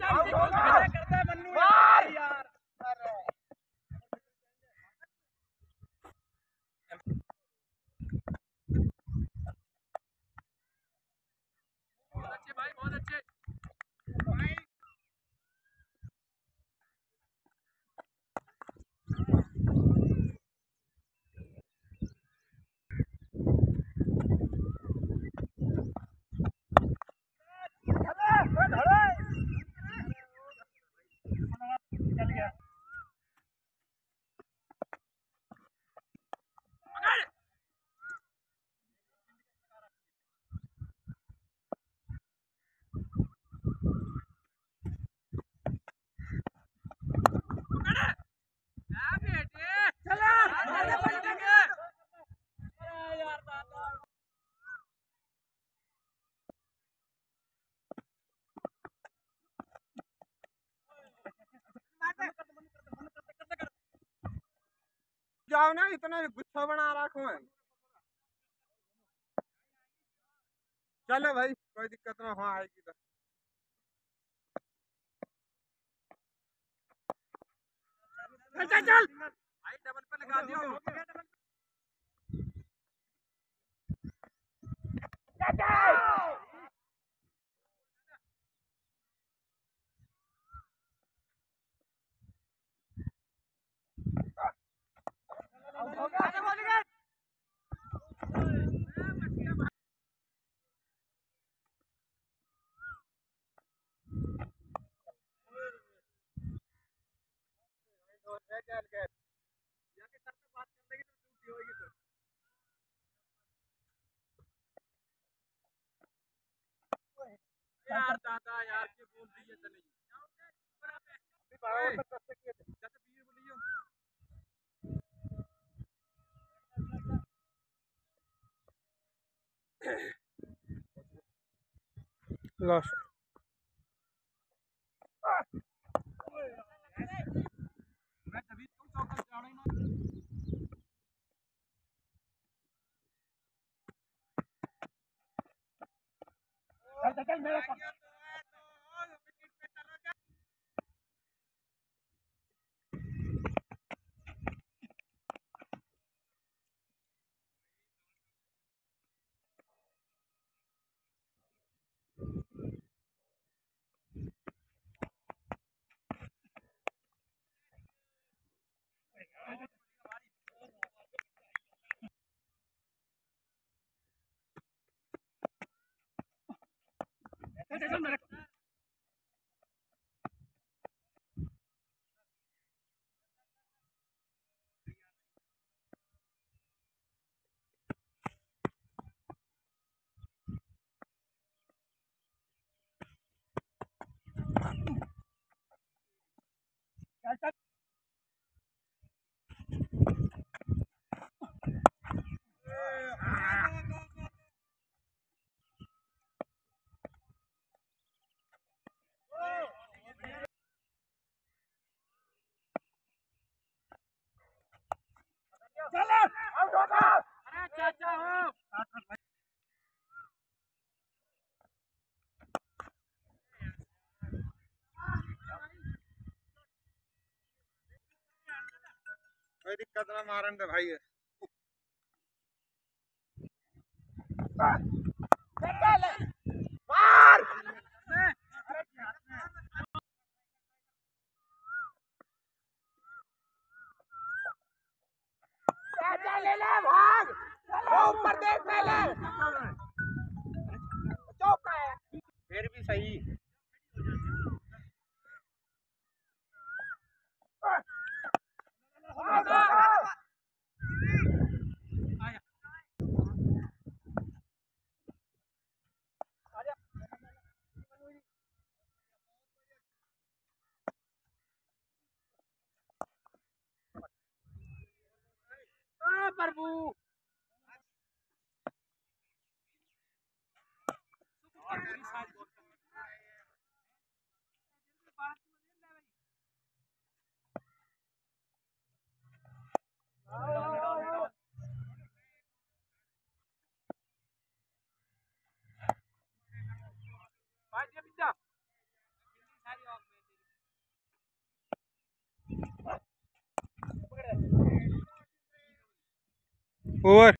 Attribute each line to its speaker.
Speaker 1: अच्छे भाई, बहुत अच्छे।
Speaker 2: जाओ ना, इतना गुच्छा बना रखो है। चलो भाई, कोई दिक्कत ना हो, आएगी तो।
Speaker 1: चल चल भाई, डबल पे लगा दियो। यार दादा यार, के बोल दिए चले
Speaker 2: लॉस
Speaker 1: मैं तभी तो चौका जाना ही ना। चल चल मेरा चल चल मेरा चल चल। अरे चाचा हो।
Speaker 2: कोई दिक्कत ना, मारन दे भाई। मार चाचा, ले ले, भाग। ऊपर देख पहले, चौका है फिर भी सही।
Speaker 1: प्रभु भाई, ये बिल्डिंग सारी
Speaker 2: ओवर।